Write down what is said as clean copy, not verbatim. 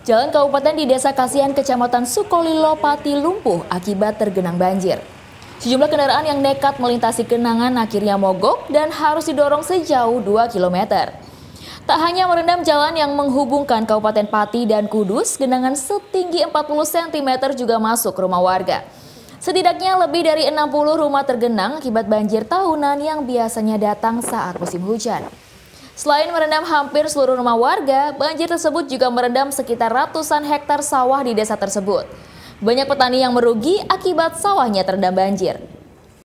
Jalan kabupaten di Desa Kasihan, Kecamatan Sukolilo, Pati lumpuh akibat tergenang banjir. Sejumlah kendaraan yang nekat melintasi genangan akhirnya mogok dan harus didorong sejauh 2 km. Tak hanya merendam jalan yang menghubungkan Kabupaten Pati dan Kudus, genangan setinggi 40 cm juga masuk ke rumah warga. Setidaknya lebih dari 60 rumah tergenang akibat banjir tahunan yang biasanya datang saat musim hujan. Selain merendam hampir seluruh rumah warga, banjir tersebut juga merendam sekitar ratusan hektar sawah di desa tersebut. Banyak petani yang merugi akibat sawahnya terendam banjir.